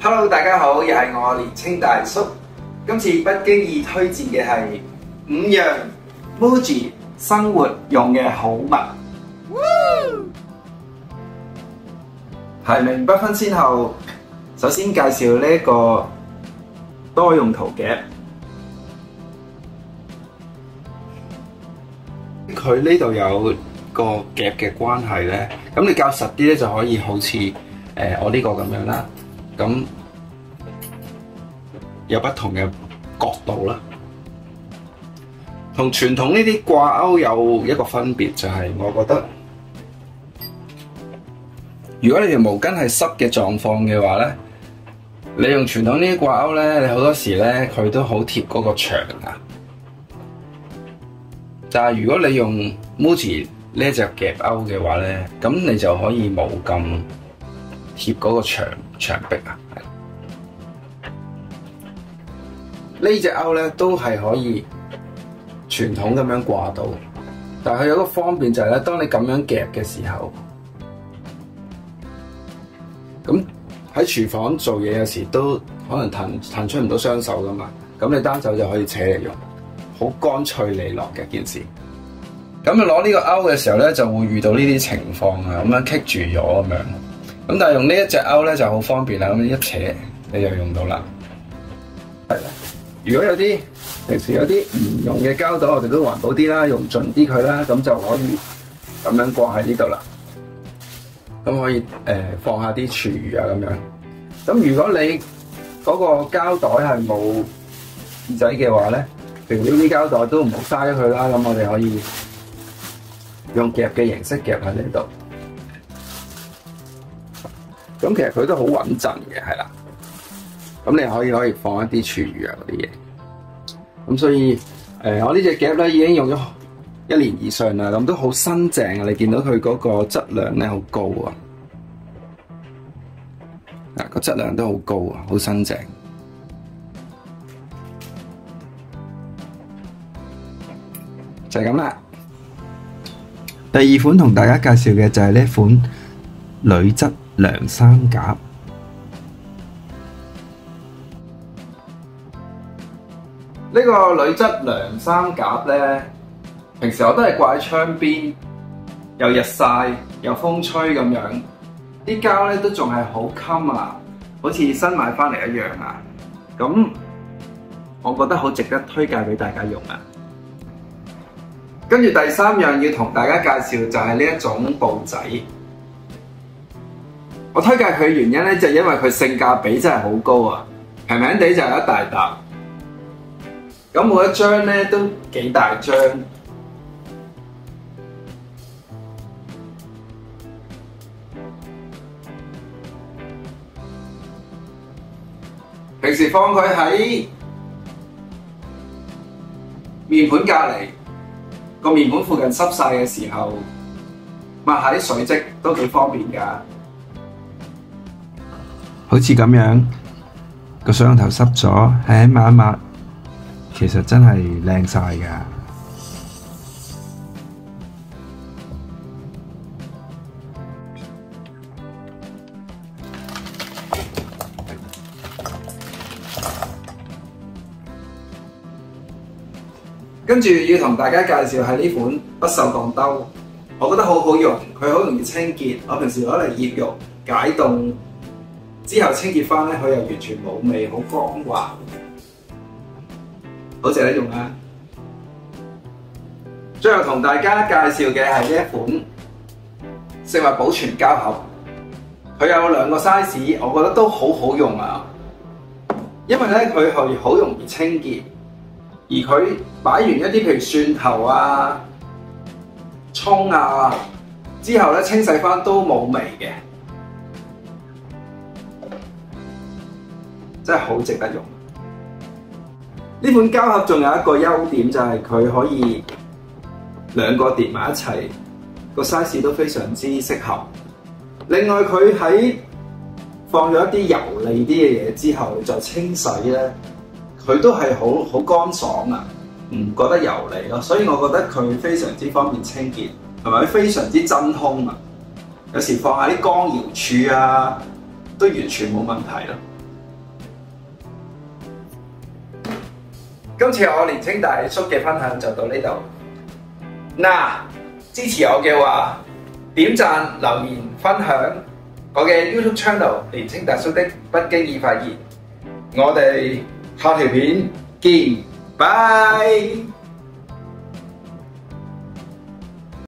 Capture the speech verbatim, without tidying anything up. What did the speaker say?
Hello， 大家好，又係我年青大叔。今次不經意推薦嘅係五樣 Muji 生活用嘅好物。排名不分先後，首先介紹呢一個多用途夾。佢呢度有個夾嘅關係咧，咁你較實啲咧就可以好似誒、呃、我呢個咁樣啦。咁有不同嘅角度啦，同傳統呢啲掛鈎有一個分別，就係我覺得，如果你條毛巾係濕嘅狀況嘅話咧，你用傳統呢啲掛鈎咧，你好多時咧佢都好貼嗰個牆啊。但係如果你用 Muji 呢一隻夾鈎嘅話咧，咁你就可以冇咁貼嗰個牆牆壁啊。呢隻鈎咧都係可以傳統咁樣掛到，但係佢有個方便就係咧，當你咁樣夾嘅時候，咁喺廚房做嘢有時都可能彈彈出唔到雙手噶嘛，咁你單手就可以扯嚟用，好乾脆利落嘅件事。咁你攞呢個鈎嘅時候咧，就會遇到呢啲情況啊，咁樣棘住咗咁樣。咁但係用呢一隻鈎咧就好方便啦，咁一扯你就用到啦。係啦。如果有啲平時有啲唔用嘅膠袋，我哋都環保啲啦，用盡啲佢啦，咁就可以咁樣掛喺呢度啦。咁可以誒、呃、放下啲廚餘啊咁樣。咁如果你嗰個膠袋係冇耳仔嘅話咧，譬如呢啲膠袋都唔好嘥咗佢啦。咁我哋可以用夾嘅形式夾喺呢度。咁其實佢都好穩陣嘅，係啦。咁你可以可以放一啲廚餘啊嗰啲嘢，咁所以誒、呃、我呢隻夾咧已經用咗一年以上啦，咁都好新淨啊！你見到佢嗰個質量咧好高啊，啊個質量都好高啊，好新淨。就係咁啦。第二款同大家介紹嘅就係呢款鋁質涼衫夾。呢個鋁質涼衫夾咧，平時我都係掛喺窗邊，有日曬，有風吹咁樣，啲膠咧都仲係好襟啊，好似新買翻嚟一樣啊！咁我覺得好值得推介俾大家用啊！跟住第三樣要同大家介紹就係呢一種布仔，我推介佢嘅原因咧就係因為佢性價比真係好高啊，平平地就有一大沓。咁每一張咧都幾大張，平時放佢喺面盤隔離，個面盤附近濕晒嘅時候，抹下啲水漬都幾方便㗎。好似咁樣，個雙頭濕咗，輕輕抹一抹。其實真係靚晒㗎，跟住要同大家介紹係呢款不鏽鋼兜，我覺得好好用，佢好容易清潔。我平時攞嚟醃肉解凍之後清潔返咧，佢又完全冇味，好光滑。好值得用啊！最後同大家介紹嘅係呢一款食物保存膠盒，佢有兩個 size， 我覺得都好好用啊！因為咧佢係好容易清潔，而佢擺完一啲譬如蒜頭啊、葱啊之後咧清洗返都冇味嘅，真係好值得用。呢款膠盒仲有一個優點就係佢可以兩個疊埋一齊，個 size 都非常之適合。另外佢喺放咗一啲油膩啲嘅嘢之後，再清洗咧，佢都係好好乾爽啊，唔覺得油膩咯。所以我覺得佢非常之方便清潔，同埋非常之真空啊。有時放下啲乾瑤柱啊，都完全冇問題咯。 今次我年青大叔嘅分享就到呢度。嗱，支持我嘅話，點讚、留言、分享我嘅 YouTube channel 年青大叔的不經意發言。我哋下條片見，拜。